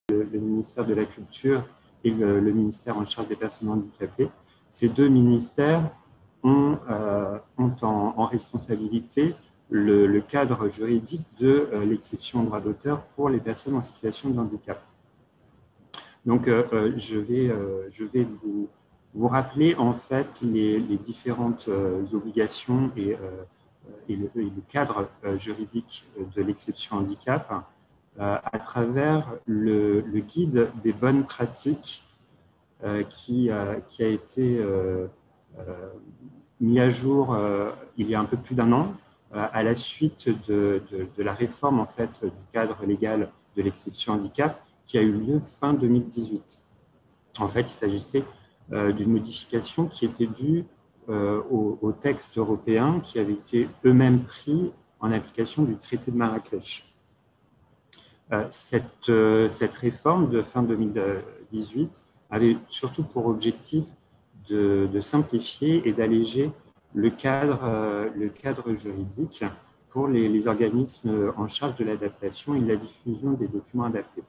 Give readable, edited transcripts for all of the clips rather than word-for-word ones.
le ministère de la Culture et le ministère en charge des personnes handicapées. Ces deux ministères ont en responsabilité le cadre juridique de l'exception au droit d'auteur pour les personnes en situation de handicap. Donc, je vais vous rappeler en fait les différentes obligations et le cadre juridique de l'exception handicap à travers le guide des bonnes pratiques qui a été mis à jour il y a un peu plus d'un an à la suite de la réforme en fait, du cadre légal de l'exception handicap qui a eu lieu fin 2018. En fait, il s'agissait d'une modification qui était due aux textes européens qui avaient été eux-mêmes pris en application du traité de Marrakech. Cette réforme de fin 2018 avait surtout pour objectif de simplifier et d'alléger le cadre juridique pour les organismes en charge de l'adaptation et de la diffusion des documents adaptés.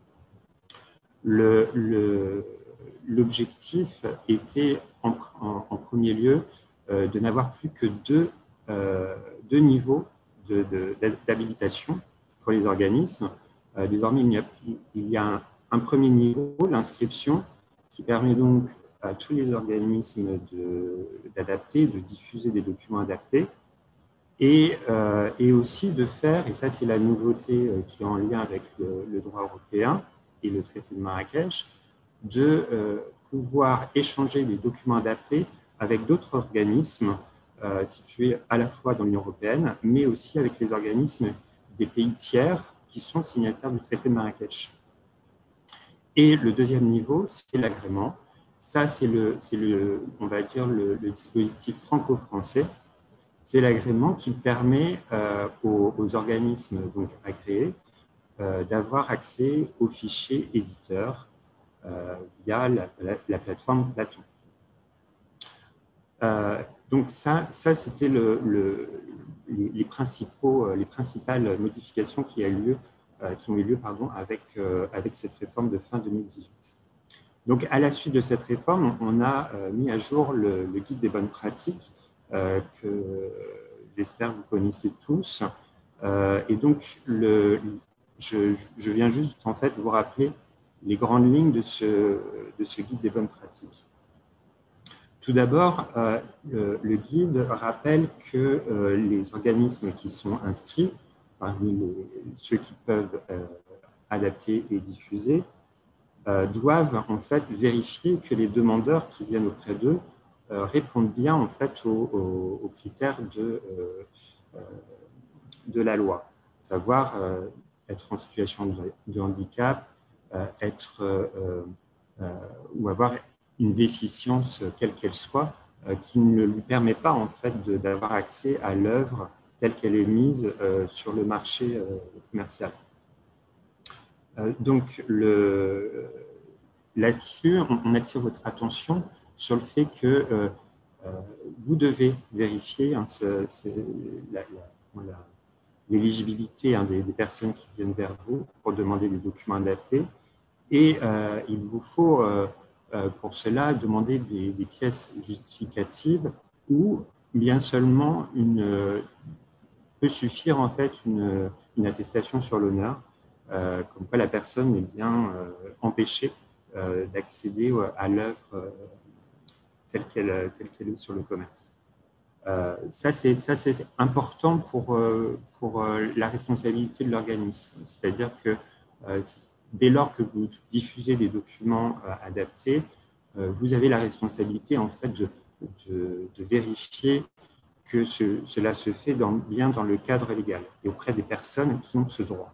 L'objectif était en premier lieu de n'avoir plus que deux niveaux d'habilitation pour les organismes. Désormais, il y a un premier niveau, l'inscription, qui permet donc à tous les organismes d'adapter, de diffuser des documents adaptés et aussi de faire, et ça c'est la nouveauté qui est en lien avec le droit européen et le traité de Marrakech, de pouvoir échanger des documents adaptés avec d'autres organismes situés à la fois dans l'Union européenne, mais aussi avec les organismes des pays tiers qui sont signataires du traité de Marrakech. Et le deuxième niveau, c'est l'agrément. Ça, c'est on va dire, le dispositif franco-français. C'est l'agrément qui permet aux organismes donc agréés d'avoir accès aux fichiers éditeurs via la plateforme Platon. Donc ça c'était les principales modifications qui ont eu lieu avec cette réforme de fin 2018. Donc à la suite de cette réforme, on a mis à jour le guide des bonnes pratiques que j'espère vous connaissez tous. Et donc je viens juste en fait vous rappeler les grandes lignes de ce guide des bonnes pratiques. Tout d'abord, le guide rappelle que les organismes qui sont inscrits, parmi ceux qui peuvent adapter et diffuser, doivent en fait vérifier que les demandeurs qui viennent auprès d'eux répondent bien en fait aux critères de la loi, savoir être en situation de handicap, ou avoir une déficience quelle qu'elle soit qui ne lui permet pas en fait d'avoir accès à l'œuvre telle qu'elle est mise sur le marché commercial. Donc là-dessus, on attire votre attention sur le fait que vous devez vérifier l'éligibilité des personnes qui viennent vers vous pour demander des documents adaptés. Et il vous faut pour cela demander des pièces justificatives ou bien seulement peut suffire en fait une attestation sur l'honneur, comme quoi la personne est bien empêchée d'accéder à l'œuvre telle qu'elle est sur le commerce. Ça c'est important pour la responsabilité de l'organisme, c'est-à-dire que dès lors que vous diffusez des documents adaptés, vous avez la responsabilité en fait de vérifier que cela se fait bien dans le cadre légal et auprès des personnes qui ont ce droit.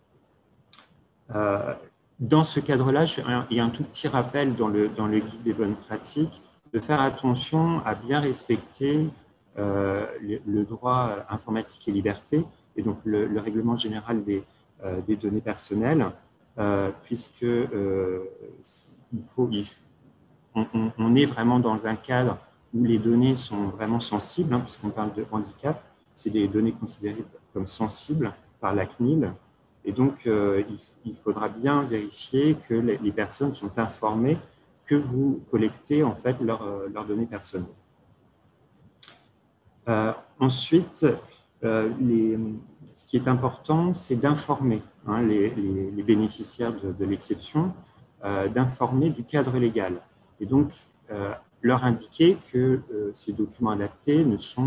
Dans ce cadre-là, il y a un tout petit rappel dans le guide des bonnes pratiques de faire attention à bien respecter le droit informatique et liberté et donc le règlement général des données personnelles, puisque on est vraiment dans un cadre où les données sont vraiment sensibles, puisqu'on parle de handicap, c'est des données considérées comme sensibles par la CNIL, Et donc, il faudra bien vérifier que les personnes sont informées que vous collectez en fait leurs données personnelles. Ensuite, ce qui est important, c'est d'informer les bénéficiaires de l'exception, d'informer du cadre légal. Et donc, leur indiquer que ces documents adaptés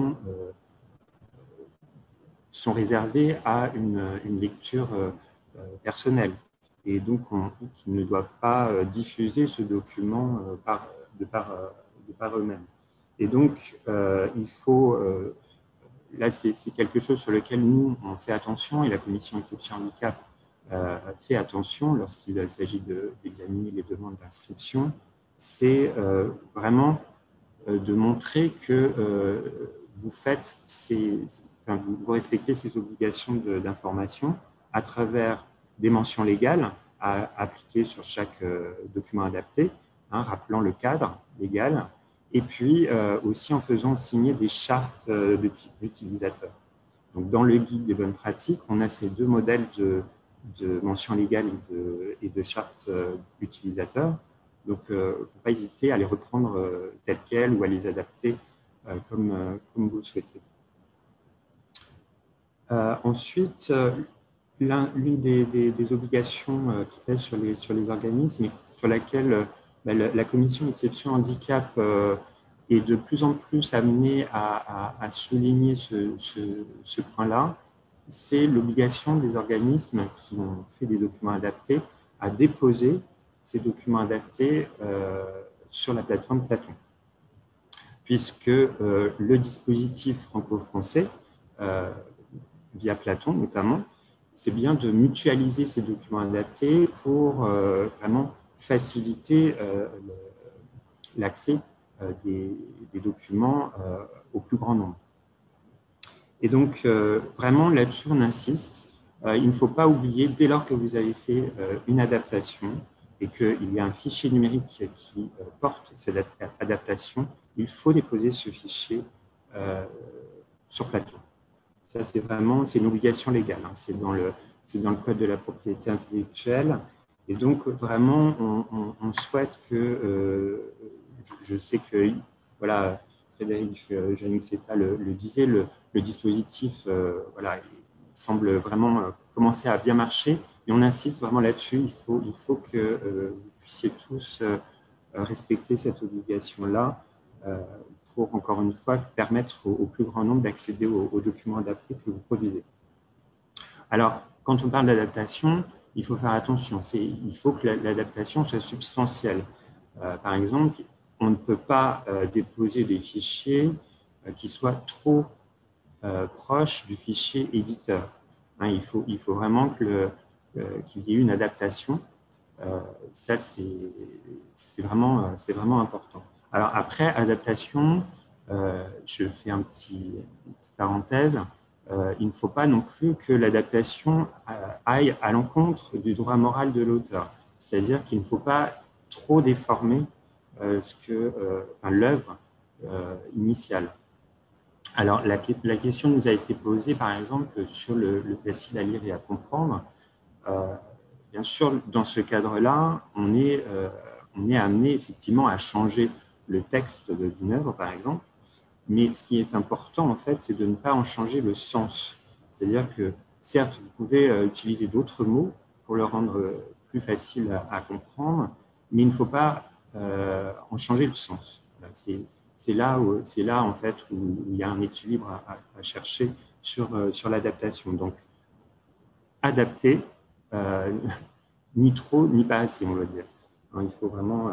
sont réservés à une lecture personnelle. Et donc, qu'ils ne doivent pas diffuser ce document de par eux-mêmes. Et donc, il faut, là, c'est quelque chose sur lequel nous, on fait attention, et la Commission Exception Handicap fait attention lorsqu'il s'agit d'examiner les demandes d'inscription, c'est vraiment de montrer que vous respectez ces obligations d'information à travers des mentions légales à appliquer sur chaque document adapté, rappelant le cadre légal, et puis aussi en faisant signer des chartes d'utilisateurs. Donc, dans le guide des bonnes pratiques, on a ces deux modèles de mention légale et de chartes utilisateurs. Donc, il ne faut pas hésiter à les reprendre telles quelles ou à les adapter comme vous le souhaitez. Ensuite, l'une des obligations qui pèsent sur les organismes et sur laquelle la Commission Exception Handicap est de plus en plus amenée à souligner ce point-là, c'est l'obligation des organismes qui ont fait des documents adaptés à déposer ces documents adaptés sur la plateforme Platon. Puisque le dispositif franco-français, via Platon notamment, c'est bien de mutualiser ces documents adaptés pour vraiment faciliter l'accès des documents au plus grand nombre. Et donc, vraiment, là-dessus, on insiste. Il ne faut pas oublier, dès lors que vous avez fait une adaptation et qu'il y a un fichier numérique qui porte cette adaptation, il faut déposer ce fichier sur Platon. Ça, c'est une obligation légale. C'est dans le Code de la propriété intellectuelle. Et donc, vraiment, on souhaite que, je sais que, voilà, Frédéric Janiceta le disait, le dispositif voilà, il semble vraiment commencer à bien marcher. Et on insiste vraiment là-dessus. Il faut que vous puissiez tous respecter cette obligation-là pour, encore une fois, permettre au plus grand nombre d'accéder aux documents adaptés que vous produisez. Alors, quand on parle d'adaptation, il faut faire attention. Il faut que l'adaptation soit substantielle. Par exemple, on ne peut pas déposer des fichiers qui soient trop proches du fichier éditeur. Il faut vraiment qu'il y ait une adaptation. Ça, c'est vraiment important. Alors après, adaptation, je fais une petite parenthèse, il ne faut pas non plus que l'adaptation aille à l'encontre du droit moral de l'auteur. C'est-à-dire qu'il ne faut pas trop déformer l'œuvre initiale. Alors, la question nous a été posée, par exemple, sur le facile à lire et à comprendre. Bien sûr, dans ce cadre-là, on est amené effectivement à changer le texte d'une œuvre, par exemple, mais ce qui est important, en fait, c'est de ne pas en changer le sens. C'est-à-dire que, certes, vous pouvez utiliser d'autres mots pour le rendre plus facile à comprendre, mais il ne faut pas en changer le sens. Voilà, c'est là, en fait, où il y a un équilibre à chercher sur l'adaptation. Donc, adapter, ni trop, ni pas assez, on va dire. Il faut vraiment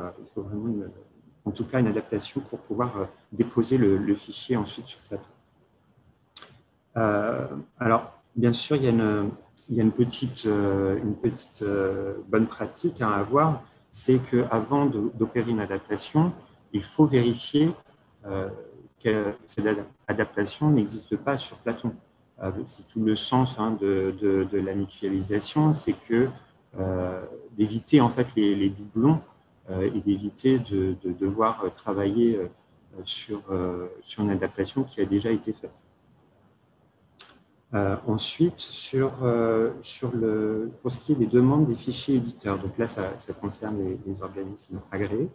en tout cas une adaptation pour pouvoir déposer le fichier ensuite sur Platon. Alors, bien sûr, il y a une petite bonne pratique à avoir, c'est qu'avant d'opérer une adaptation, il faut vérifier que cette adaptation n'existe pas sur Platon. C'est tout le sens de la mutualisation, c'est que d'éviter en fait les doublons et d'éviter de devoir travailler sur une adaptation qui a déjà été faite. Ensuite, pour ce qui est des demandes des fichiers éditeurs, donc là, ça concerne les organismes agréés.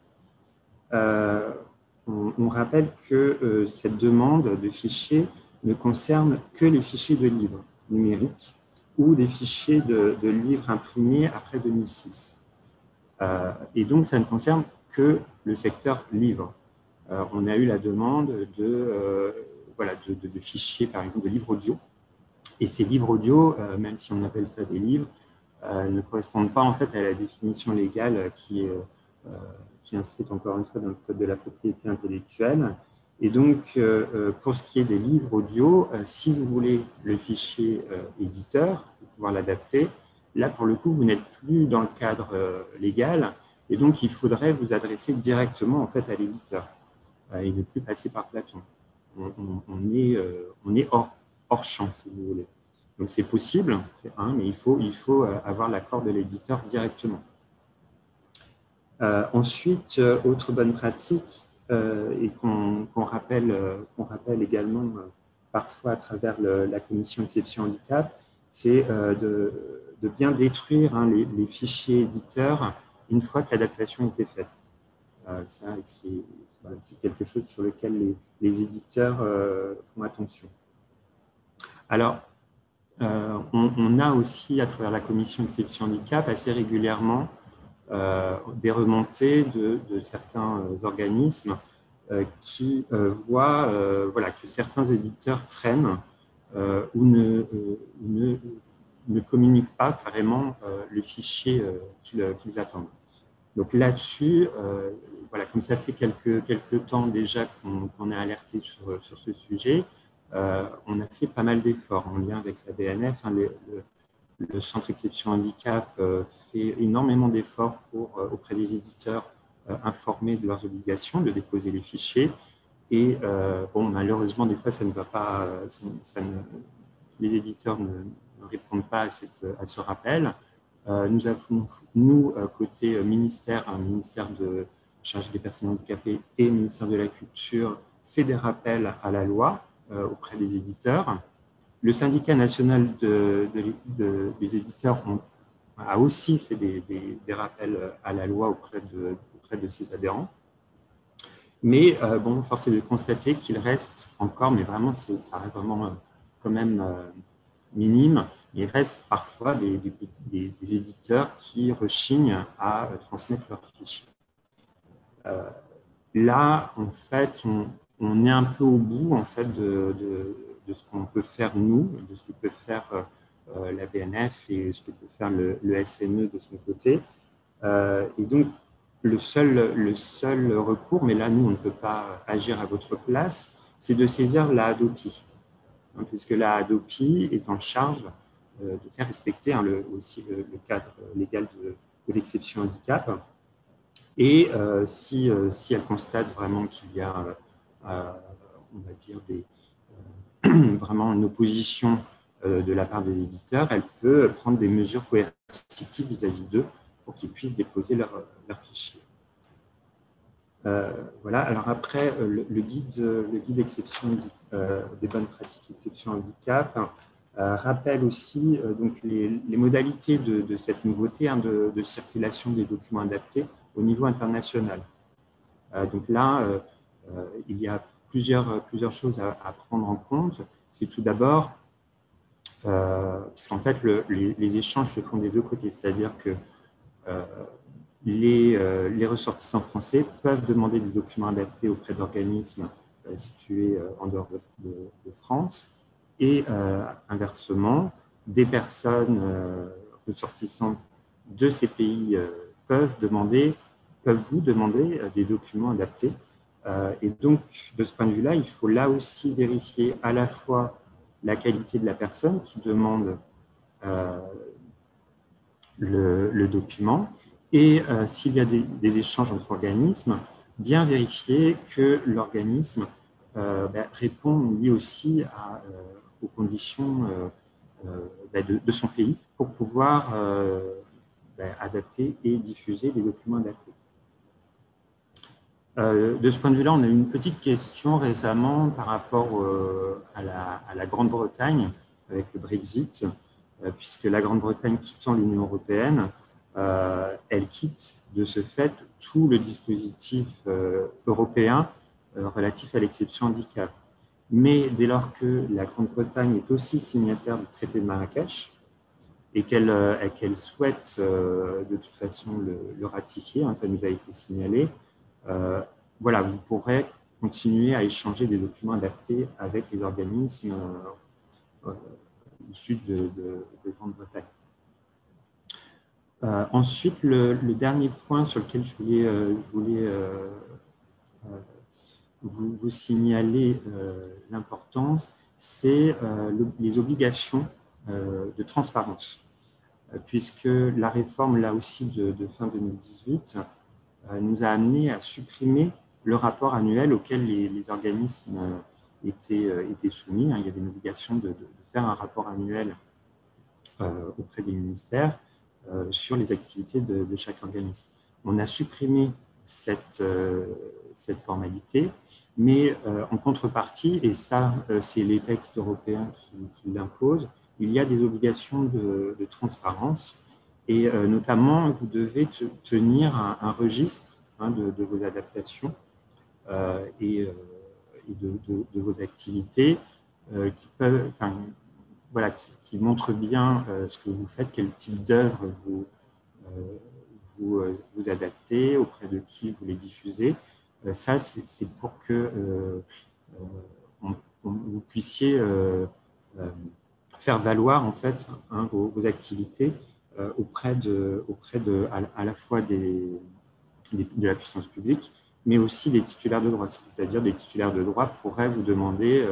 On rappelle que cette demande de fichiers ne concerne que les fichiers de livres numériques ou des fichiers de livres imprimés après 2006. Et donc, ça ne concerne que le secteur livre. On a eu la demande de fichiers, par exemple, de livres audio. Et ces livres audio, même si on appelle ça des livres, ne correspondent pas en fait à la définition légale qui est inscrite encore une fois dans le Code de la propriété intellectuelle. Et donc, pour ce qui est des livres audio, si vous voulez le fichier éditeur, pour pouvoir l'adapter, là, pour le coup, vous n'êtes plus dans le cadre légal, et donc il faudrait vous adresser directement en fait à l'éditeur et ne plus passer par Platon. On est hors champ, si vous voulez. Donc, c'est possible, mais il faut avoir l'accord de l'éditeur directement. Ensuite, autre bonne pratique, et qu'on rappelle également parfois à travers la commission exception handicap, c'est de bien détruire les fichiers éditeurs une fois que l'adaptation a été faite. Ça, c'est quelque chose sur lequel les éditeurs font attention. Alors, on a aussi, à travers la commission exception handicap, assez régulièrement des remontées de certains organismes qui voient que certains éditeurs traînent ou ne communiquent pas carrément le fichier qu'ils attendent. Donc là-dessus, comme ça fait quelques temps déjà qu'on est alerté sur ce sujet, on a fait pas mal d'efforts en lien avec la BNF. Le Centre Exception Handicap fait énormément d'efforts auprès des éditeurs informer de leurs obligations de déposer les fichiers. Et malheureusement, des fois, ça ne va pas, les éditeurs ne répondent pas à ce rappel. Nous avons, côté ministère, un ministère de chargé des personnes handicapées et ministère de la Culture, fait des rappels à la loi auprès des éditeurs. Le syndicat national des éditeurs a aussi fait des rappels à la loi auprès de ses adhérents. Mais force est de constater qu'il reste encore, mais vraiment, ça reste vraiment quand même minime. Il reste parfois des éditeurs qui rechignent à transmettre leurs fichiers. Là, en fait, on est un peu au bout en fait, de ce qu'on peut faire nous, de ce que peut faire la BNF et ce que peut faire le SNE de son côté. Et donc, le seul recours, mais là, nous, on ne peut pas agir à votre place, c'est de saisir la Hadopi, puisque la Hadopi est en charge de faire respecter aussi le cadre légal de l'exception handicap. Et si elle constate vraiment qu'il y a, on va dire, vraiment une opposition de la part des éditeurs, elle peut prendre des mesures coercitives vis-à-vis d'eux pour qu'ils puissent déposer leurs fichiers. Voilà. Alors après, le guide exception des bonnes pratiques exception handicap rappelle aussi donc les modalités de cette nouveauté de circulation des documents adaptés au niveau international. Donc là, il y a plusieurs choses à prendre en compte. C'est tout d'abord, puisqu'en fait, les échanges se font des deux côtés, c'est-à-dire que les ressortissants français peuvent demander des documents adaptés auprès d'organismes situés en dehors de France et inversement, des personnes ressortissantes de ces pays peuvent vous demander des documents adaptés. Et donc, de ce point de vue-là, il faut là aussi vérifier à la fois la qualité de la personne qui demande le document et s'il y a des échanges entre organismes, bien vérifier que l'organisme répond lui aussi aux conditions de son pays pour pouvoir adapter et diffuser des documents adaptés. De ce point de vue-là, on a eu une petite question récemment par rapport à la Grande-Bretagne avec le Brexit, puisque la Grande-Bretagne quittant l'Union européenne, elle quitte de ce fait tout le dispositif européen relatif à l'exception handicap. Mais dès lors que la Grande-Bretagne est aussi signataire du traité de Marrakech et qu'elle souhaite de toute façon le ratifier, hein, ça nous a été signalé, voilà, vous pourrez continuer à échanger des documents adaptés avec les organismes issus de Grande-Bretagne. Ensuite, le dernier point sur lequel je voulais vous signaler l'importance, c'est les obligations de transparence, puisque la réforme, là aussi, de fin 2018, nous a amené à supprimer le rapport annuel auquel les organismes étaient soumis. Il y avait une obligation de faire un rapport annuel auprès des ministères sur les activités de chaque organisme. On a supprimé cette formalité, mais en contrepartie, et ça, c'est les textes européens qui l'imposent, il y a des obligations de transparence, et notamment, vous devez tenir un registre de vos adaptations et de vos activités qui peuvent, voilà, qui montrent bien ce que vous faites, quel type d'œuvre vous adaptez, auprès de qui vous les diffusez. Ça, c'est pour que vous puissiez faire valoir en fait vos activités auprès de à la fois de la puissance publique, mais aussi des titulaires de droit. C'est-à-dire des titulaires de droit pourraient vous demander,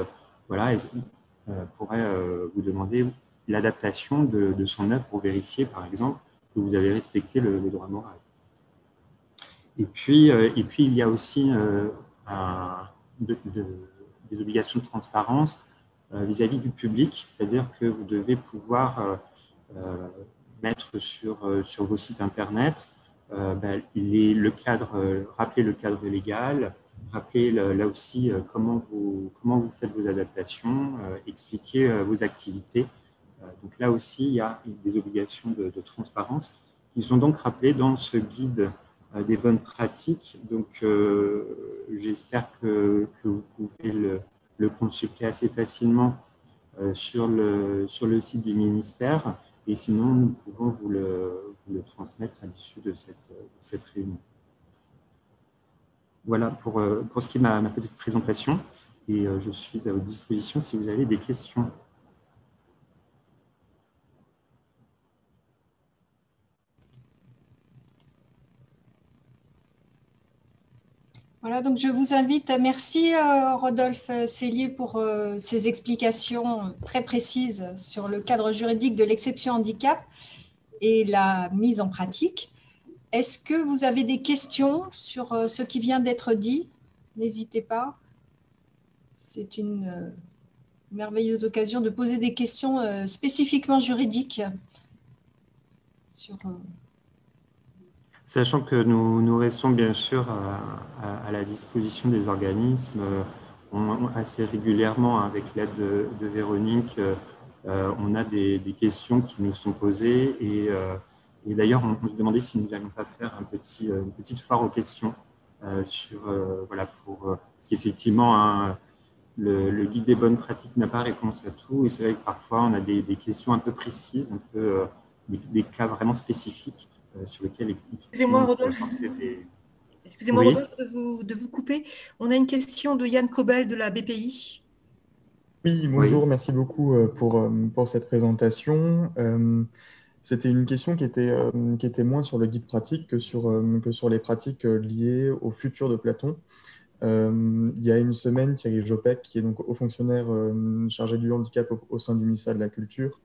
vous demander l'adaptation de son œuvre pour vérifier, par exemple, que vous avez respecté le droit moral. Et puis, il y a aussi des obligations de transparence vis-à-vis du public, c'est-à-dire que vous devez pouvoir mettre sur vos sites Internet le cadre, rappeler le cadre légal, rappeler là aussi comment vous faites vos adaptations, expliquer vos activités. Donc là aussi, il y a des obligations de transparence qui sont donc rappelées dans ce guide des bonnes pratiques. Donc, j'espère que vous pouvez le consulter assez facilement sur le site du ministère. Et sinon, nous pouvons vous le transmettre à l'issue de cette réunion. Voilà pour ce qui est ma petite présentation. Et je suis à votre disposition si vous avez des questions. Voilà, donc je vous invite, merci Rodolphe Sellier pour ces explications très précises sur le cadre juridique de l'exception handicap et la mise en pratique. Est-ce que vous avez des questions sur ce qui vient d'être dit? N'hésitez pas. C'est une merveilleuse occasion de poser des questions spécifiquement juridiques sur… Sachant que nous restons bien sûr à la disposition des organismes assez régulièrement, avec l'aide de Véronique, on a des questions qui nous sont posées et d'ailleurs on se demandait si nous n'allions pas faire une petite foire aux questions parce qu'effectivement le guide des bonnes pratiques n'a pas réponse à tout et c'est vrai que parfois on a des questions un peu précises, des cas vraiment spécifiques sur lesquels… Excusez-moi, Rodolphe. Excusez-moi, oui. Rodolphe, de vous couper. On a une question de Yann Cobel de la BPI. Oui, bonjour, oui. Merci beaucoup pour cette présentation. C'était une question qui était moins sur le guide pratique que sur les pratiques liées au futur de Platon. Il y a une semaine, Thierry Jopek, qui est donc haut fonctionnaire chargé du handicap au sein du ministère de la Culture,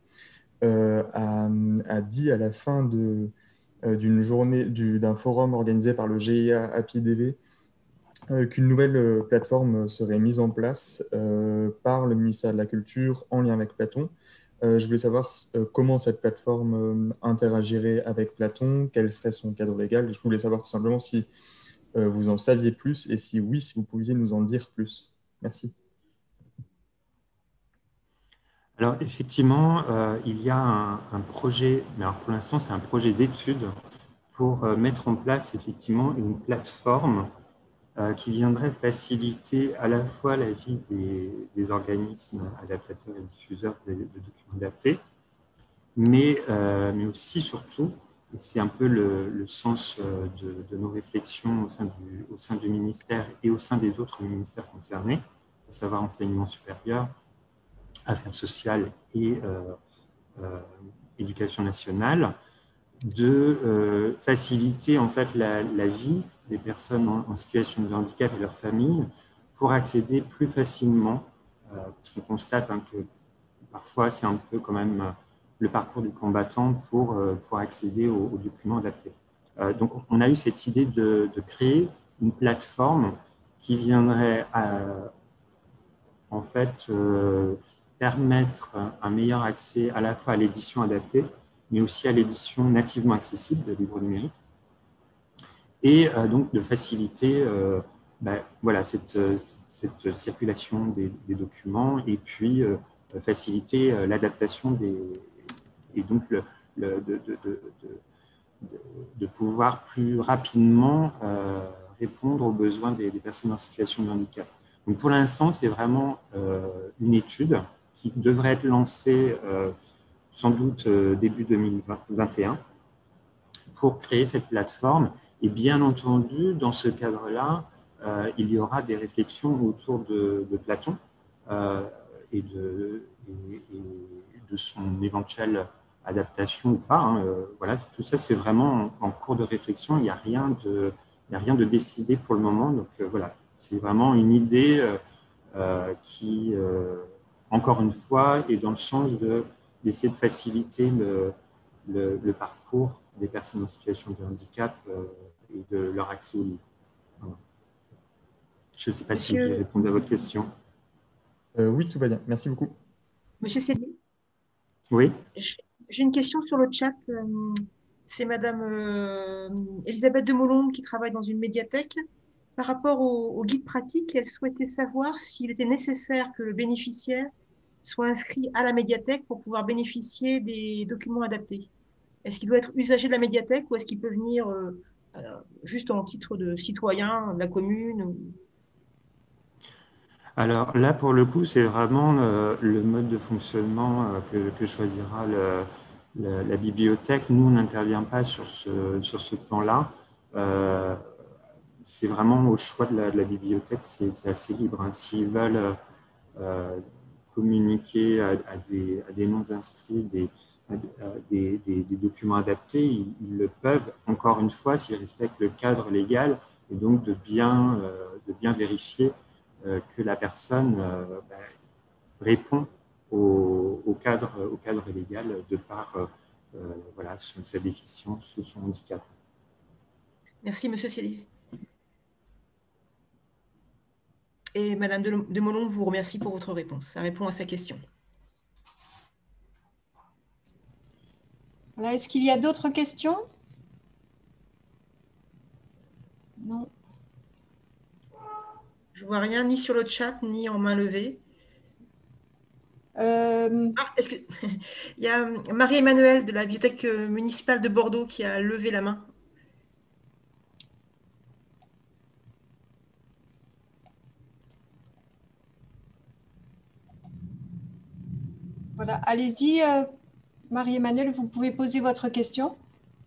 a dit à la fin d'une journée, d'un forum organisé par le GIA API-DV, qu'une nouvelle plateforme serait mise en place par le ministère de la Culture en lien avec Platon. Je voulais savoir comment cette plateforme interagirait avec Platon, quel serait son cadre légal. Je voulais savoir tout simplement si vous en saviez plus et si oui, si vous pouviez nous en dire plus. Merci. Alors, effectivement, il y a un projet, mais alors pour l'instant, c'est un projet d'étude pour mettre en place effectivement une plateforme qui viendrait faciliter à la fois la vie des organismes adaptateurs et diffuseurs de documents adaptés, mais aussi, surtout, et c'est un peu le sens de nos réflexions au sein du ministère et au sein des autres ministères concernés, à savoir enseignement supérieur, affaires sociales et éducation nationale, de faciliter en fait la vie des personnes en situation de handicap et leurs familles pour accéder plus facilement, parce qu'on constate que parfois c'est un peu quand même le parcours du combattant pour accéder aux documents adaptés. Donc on a eu cette idée de créer une plateforme qui viendrait en fait permettre un meilleur accès à la fois à l'édition adaptée, mais aussi à l'édition nativement accessible de livres numériques, et donc de faciliter voilà, cette circulation des documents, et puis faciliter l'adaptation et donc de pouvoir plus rapidement répondre aux besoins des personnes en situation de handicap. Donc pour l'instant, c'est vraiment une étude qui devrait être lancée sans doute début 2021 pour créer cette plateforme. Et bien entendu, dans ce cadre-là, il y aura des réflexions autour de Platon et de son éventuelle adaptation ou pas. Voilà, tout ça, c'est vraiment en cours de réflexion. Il n'y a rien de décidé pour le moment. Donc voilà, c'est vraiment une idée qui, encore une fois, est dans le sens d'essayer de faciliter le parcours des personnes en situation de handicap et de leur accès au livre. Voilà. Je ne sais pas si j'ai répondu à votre question. Oui, tout va bien. Merci beaucoup. Monsieur Sellier. Oui. J'ai une question sur le chat. C'est Madame Elisabeth de Molombe qui travaille dans une médiathèque. Par rapport au guide pratique, elle souhaitait savoir s'il était nécessaire que le bénéficiaire soit inscrit à la médiathèque pour pouvoir bénéficier des documents adaptés. Est-ce qu'il doit être usager de la médiathèque ou est-ce qu'il peut venir juste en titre de citoyen de la commune? Alors là, pour le coup, c'est vraiment le mode de fonctionnement que choisira la bibliothèque. Nous, on n'intervient pas sur ce plan-là. C'est vraiment au choix de la bibliothèque, c'est assez libre. Hein. S'ils veulent communiquer à des non-inscrits des documents adaptés, ils le peuvent, encore une fois, s'ils respectent le cadre légal, et donc de bien vérifier que la personne répond au cadre légal de par voilà, sa déficience ou son handicap. Merci, Monsieur Sellier. Et Madame de Molombe vous remercie pour votre réponse. Ça répond à sa question. Voilà, est-ce qu'il y a d'autres questions? Non. Je ne vois rien, ni sur le chat, ni en main levée. Il y a Marie-Emmanuelle de la bibliothèque municipale de Bordeaux qui a levé la main. Voilà, allez-y, Marie-Emmanuelle, vous pouvez poser votre question.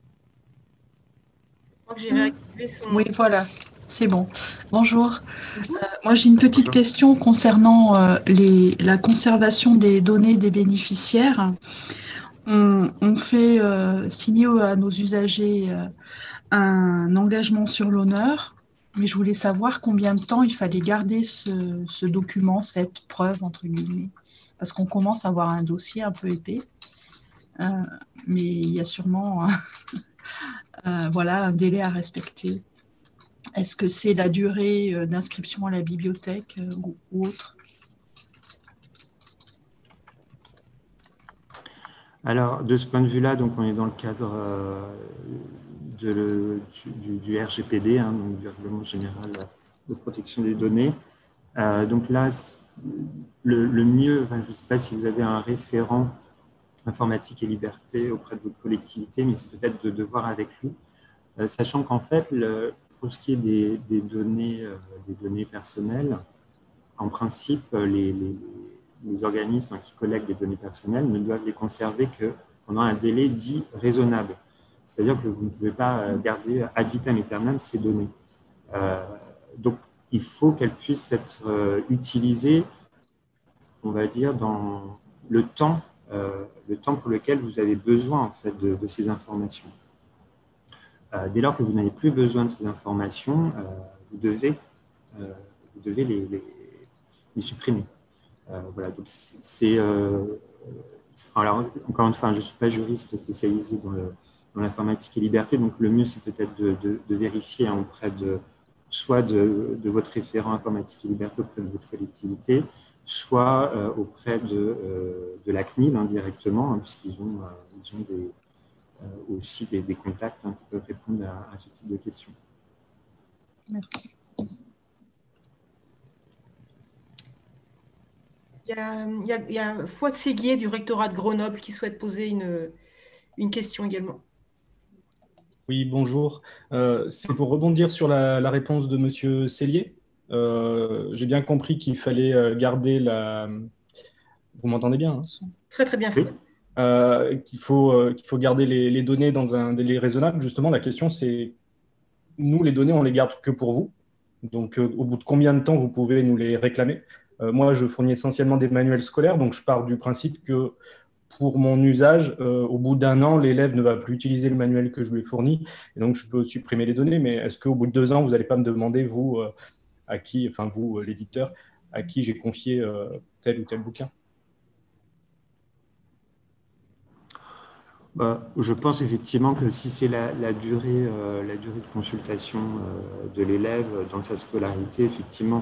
Je crois que j'ai réactivé son... Oui, voilà, c'est bon. Bonjour. Moi, j'ai une petite question concernant la conservation des données des bénéficiaires. On fait signer à nos usagers un engagement sur l'honneur, mais je voulais savoir combien de temps il fallait garder ce document, cette preuve, entre guillemets, parce qu'on commence à avoir un dossier un peu épais, mais il y a sûrement voilà, un délai à respecter. Est-ce que c'est la durée d'inscription à la bibliothèque ou autre? Alors, de ce point de vue-là, donc on est dans le cadre du RGPD, hein, donc du Règlement général de protection des données. Donc là, le mieux, enfin, je ne sais pas si vous avez un référent informatique et liberté auprès de votre collectivité, mais c'est peut-être de voir avec lui, sachant qu'en fait, pour ce qui est des données personnelles, en principe, les organismes qui collectent des données personnelles ne doivent les conserver que pendant un délai dit raisonnable. C'est-à-dire que vous ne pouvez pas garder ad vitam aeternam ces données. Donc, il faut qu'elles puissent être utilisées, on va dire, dans le temps pour lequel vous avez besoin en fait, de ces informations. Dès lors que vous n'avez plus besoin de ces informations, vous devez les supprimer. Voilà, donc alors, encore une fois, je ne suis pas juriste spécialisé dans l'informatique et liberté, donc le mieux, c'est peut-être de vérifier auprès soit de votre référent informatique et liberté auprès de votre collectivité, soit auprès de la CNIL directement, puisqu'ils ont aussi des contacts qui peuvent répondre à ce type de questions. Merci. Il y a Fouad Séguier du rectorat de Grenoble qui souhaite poser une question également. Oui, bonjour. C'est pour rebondir sur la réponse de Monsieur Cellier. J'ai bien compris qu'il fallait garder la... Vous m'entendez bien, hein? Très, très bien. Oui. Qu'il faut garder les données dans un délai raisonnable. Justement, la question, c'est, nous, les données, on les garde que pour vous. Donc, au bout de combien de temps vous pouvez nous les réclamer? Moi, je fournis essentiellement des manuels scolaires, donc je pars du principe que pour mon usage, au bout d'un an, l'élève ne va plus utiliser le manuel que je lui ai fourni, et donc je peux supprimer les données. Mais est-ce qu'au bout de 2 ans, vous n'allez pas me demander, vous, vous, l'éditeur, à qui j'ai confié tel ou tel bouquin? Je pense effectivement que si c'est la durée de consultation de l'élève dans sa scolarité, effectivement,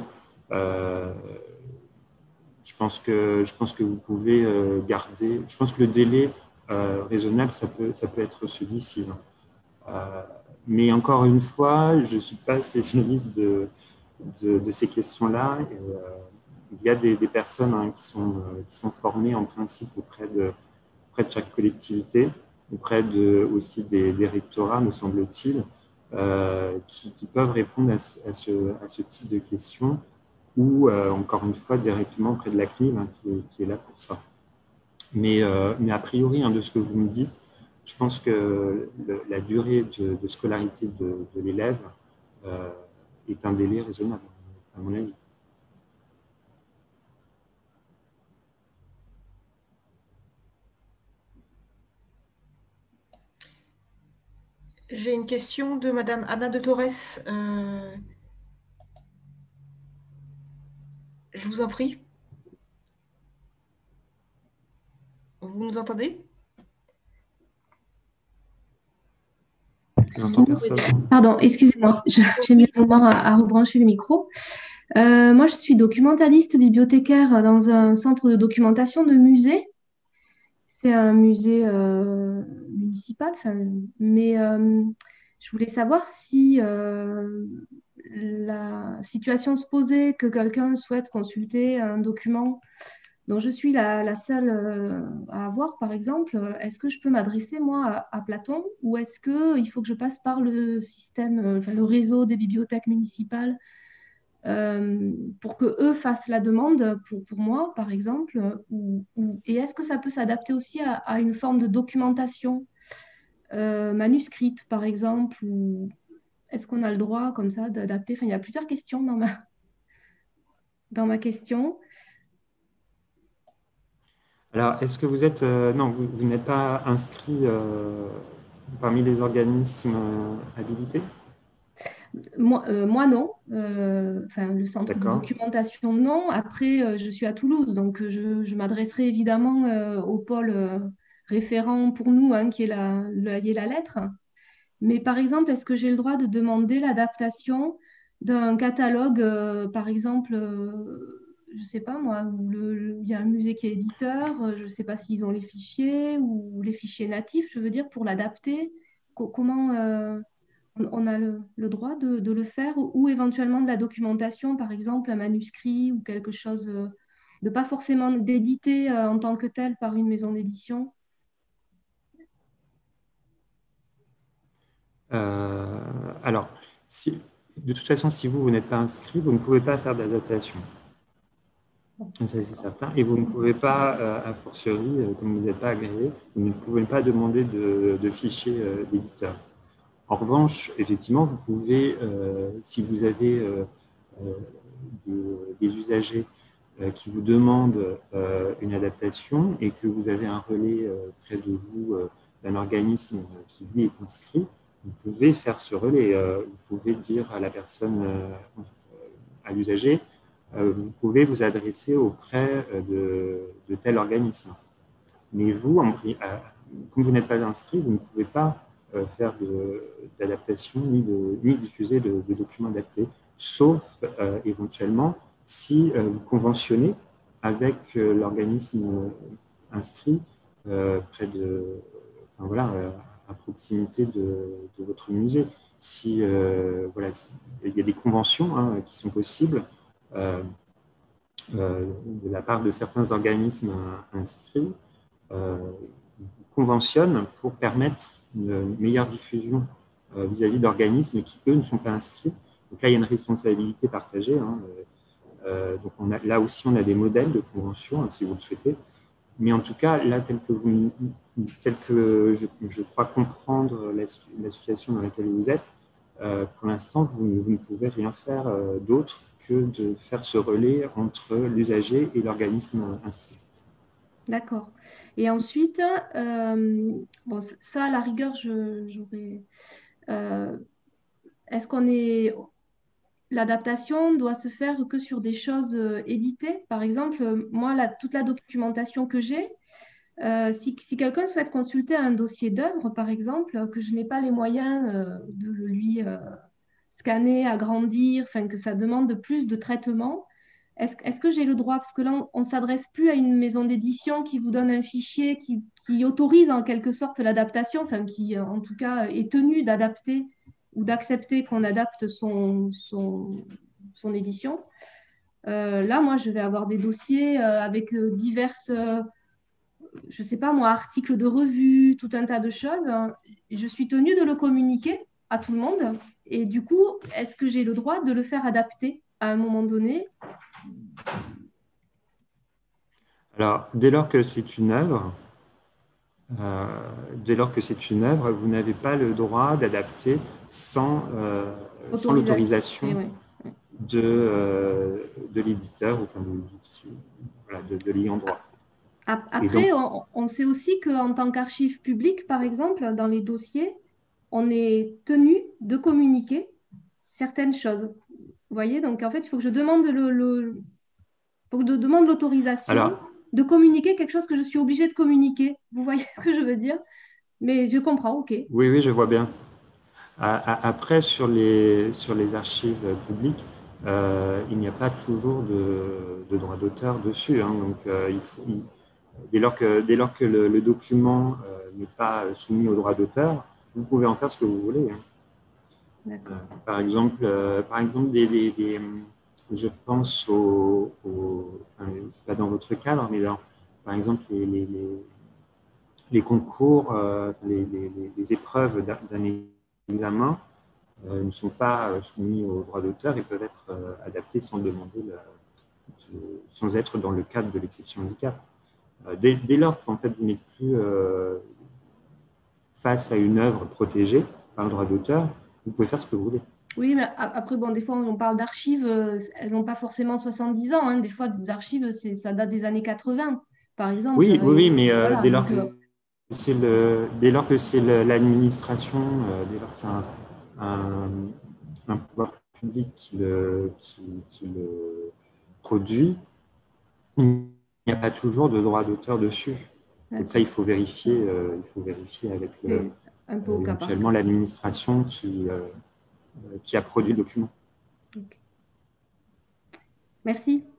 je pense que vous pouvez garder. Je pense que le délai raisonnable, ça peut être celui-ci. Mais encore une fois, je ne suis pas spécialiste de ces questions-là. Il y a des personnes qui sont formées en principe auprès de chaque collectivité, auprès aussi des rectorats, me semble-t-il, qui peuvent répondre à ce type de questions, ou encore une fois directement auprès de la CNIL qui est là pour ça. Mais a priori, de ce que vous me dites, je pense que la durée de scolarité de l'élève est un délai raisonnable, à mon avis. J'ai une question de Madame Anna de Torres. Je vous en prie. Vous nous entendez? J'entends personne. Pardon, excusez-moi, j'ai mis un moment à rebrancher le micro. Moi, je suis documentaliste bibliothécaire dans un centre de documentation de musée. C'est un musée municipal, mais je voulais savoir si la situation se posait que quelqu'un souhaite consulter un document dont je suis la seule à avoir, par exemple. Est-ce que je peux m'adresser, moi, à Platon, ou est-ce qu'il faut que je passe par le système, le réseau des bibliothèques municipales pour qu'eux fassent la demande pour moi, par exemple, et est-ce que ça peut s'adapter aussi à une forme de documentation manuscrite, par exemple, ou est-ce qu'on a le droit, comme ça, d'adapter? Enfin, il y a plusieurs questions dans ma question. Alors, est-ce que vous êtes... non, vous n'êtes pas inscrit parmi les organismes habilités? Moi, non. Le centre de documentation, non. Après, je suis à Toulouse, donc je m'adresserai évidemment au pôle référent pour nous, qui est la lettre. Mais par exemple, est-ce que j'ai le droit de demander l'adaptation d'un catalogue, par exemple, je ne sais pas moi, il y a un musée qui est éditeur, je ne sais pas s'ils ont les fichiers ou les fichiers natifs, je veux dire, pour l'adapter. Comment on a le droit de le faire, ou éventuellement de la documentation, par exemple un manuscrit ou quelque chose de pas forcément d'éditer en tant que tel par une maison d'édition? Alors, de toute façon, si vous n'êtes pas inscrit, vous ne pouvez pas faire d'adaptation. Ça, c'est certain. Et vous ne pouvez pas, a fortiori, comme vous n'êtes pas agréé, vous ne pouvez pas demander de fichier d'éditeur. En revanche, effectivement, vous pouvez, si vous avez des usagers qui vous demandent une adaptation et que vous avez un relais près de vous d'un organisme qui, lui, est inscrit, vous pouvez faire ce relais. Vous pouvez dire à la personne, à l'usager, vous pouvez vous adresser auprès de tel organisme. Mais vous, comme vous n'êtes pas inscrit, vous ne pouvez pas faire d'adaptation ni diffuser de documents adaptés, sauf éventuellement si vous conventionnez avec l'organisme inscrit près enfin, voilà, à proximité de votre musée. Si voilà, il y a des conventions qui sont possibles de la part de certains organismes inscrits, conventionnent pour permettre une meilleure diffusion vis-à-vis d'organismes qui, eux, ne sont pas inscrits. Donc là, il y a une responsabilité partagée. Donc là aussi, on a des modèles de convention, si vous le souhaitez. Mais en tout cas, là, tel que je crois comprendre la situation dans laquelle vous êtes, pour l'instant, vous ne pouvez rien faire d'autre que de faire ce relais entre l'usager et l'organisme inscrit. D'accord. Et ensuite, bon, ça, à la rigueur, j'aurais... est-ce qu'on est... L'adaptation doit se faire que sur des choses éditées? Par exemple, moi, toute la documentation que j'ai, si quelqu'un souhaite consulter un dossier d'œuvre, par exemple, que je n'ai pas les moyens de le lui scanner, agrandir, enfin, que ça demande plus de traitement, est-ce que j'ai le droit? Parce que là, on ne s'adresse plus à une maison d'édition qui vous donne un fichier qui autorise en quelque sorte l'adaptation, enfin, qui en tout cas est tenu d'adapter ou d'accepter qu'on adapte son édition. Là, moi, je vais avoir des dossiers avec diverses, je ne sais pas moi, articles de revue, tout un tas de choses. Je suis tenue de le communiquer à tout le monde. Et du coup, est-ce que j'ai le droit de le faire adapter à un moment donné? Alors, dès lors que c'est une œuvre, vous n'avez pas le droit d'adapter sans l'autorisation de l'éditeur ou de l'ayant droit. Après, on sait aussi qu'en tant qu'archive publique, par exemple, dans les dossiers, on est tenu de communiquer certaines choses. Vous voyez, donc en fait, il faut que je demande l'autorisation de communiquer quelque chose que je suis obligée de communiquer. Vous voyez ce que je veux dire? Mais je comprends, ok. Oui, je vois bien. Après, sur les archives publiques, il n'y a pas toujours de droit d'auteur dessus. Donc, dès lors que le document n'est pas soumis au droit d'auteur, vous pouvez en faire ce que vous voulez. Par exemple, je pense c'est pas dans votre cadre, mais par exemple, les concours, les épreuves d'un examen ne sont pas soumis au droit d'auteur et peuvent être adaptés sans être dans le cadre de l'exception handicap. Dès lors qu'en fait vous n'êtes plus face à une œuvre protégée par le droit d'auteur, vous pouvez faire ce que vous voulez. Oui, mais après, bon, des fois, on parle d'archives, elles n'ont pas forcément 70 ans. Des fois, des archives, ça date des années 80, par exemple. Oui, mais voilà, dès lors que c'est l'administration, dès lors que c'est un pouvoir public qui le produit, il n'y a pas toujours de droit d'auteur dessus. Donc ça, il faut vérifier avec éventuellement l'administration qui a produit le document. Merci.